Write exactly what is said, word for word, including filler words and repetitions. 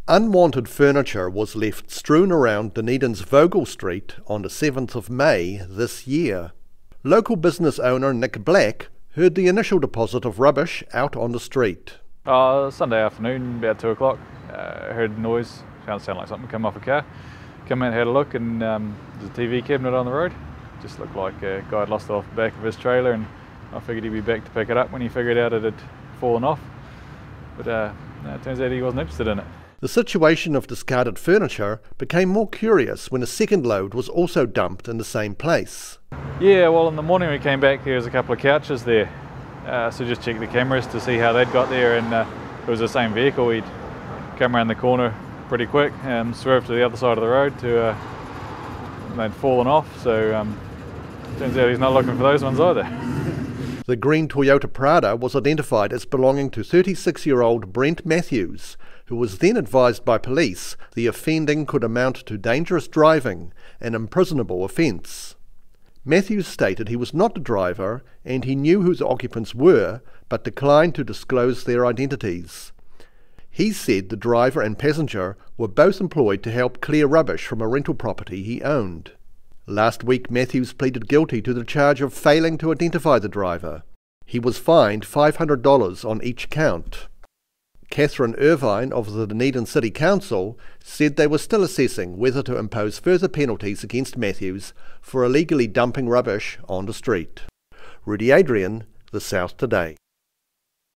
Unwanted furniture was left strewn around Dunedin's Vogel Street on the seventh of May this year. Local business owner Nick Black heard the initial deposit of rubbish out on the street. Uh, Sunday afternoon, about two o'clock, uh, heard noise, sounded sound like something come off a car. Come in, had a look, and um, there's a T V cabinet on the road. Just looked like a guy had lost it off the back of his trailer, and I figured he'd be back to pick it up when he figured out it had fallen off. But uh, no, it turns out he wasn't interested in it. The situation of discarded furniture became more curious when a second load was also dumped in the same place. Yeah, well, in the morning we came back, there was a couple of couches there. Uh, so just checked the cameras to see how they'd got there, and uh, it was the same vehicle. He'd come around the corner pretty quick and swerved to the other side of the road to uh, and they'd fallen off. So um, turns out he's not looking for those ones either. The green Toyota Prada was identified as belonging to thirty-six-year-old Brent Matthews, who was then advised by police the offending could amount to dangerous driving, an imprisonable offence. Matthews stated he was not the driver and he knew who the occupants were, but declined to disclose their identities. He said the driver and passenger were both employed to help clear rubbish from a rental property he owned. Last week, Matthews pleaded guilty to the charge of failing to identify the driver. He was fined five hundred dollars on each count. Catherine Irvine of the Dunedin City Council said they were still assessing whether to impose further penalties against Matthews for illegally dumping rubbish on the street. Rudy Adrian, The South Today.